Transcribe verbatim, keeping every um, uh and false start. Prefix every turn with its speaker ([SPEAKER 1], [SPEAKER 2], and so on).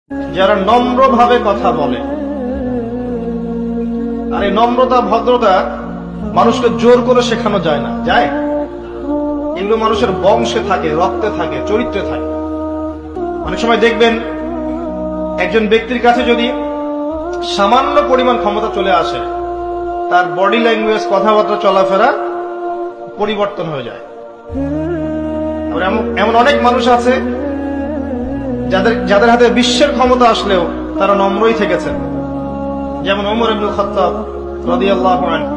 [SPEAKER 1] যারা নম্রভাবে কথা বলে। আর এই নম্রতা ভদ্রতা মানুষকে জোর করে শেখানো যায় না, যায়? এগুলো মানুষের বংশে থাকে, রক্তে থাকে, চরিত্রে থাকে। অনেক সময় দেখবেন একজন ব্যক্তির কাছে যদি সামান্য পরিমাণ ক্ষমতা চলে আসে, তার বডি ল্যাঙ্গুয়েজ, কথাবার্তা, চলাফেরা পরিবর্তন হয়ে যায়। এমন অনেক মানুষ আছে যাদের যাদের হাতে বিশ্বের ক্ষমতা আসলেও তারা নম্রই থেকেছেন, যেমন ওমর ইবনুল খাত্তাব রাদিয়াল্লাহু আনহু।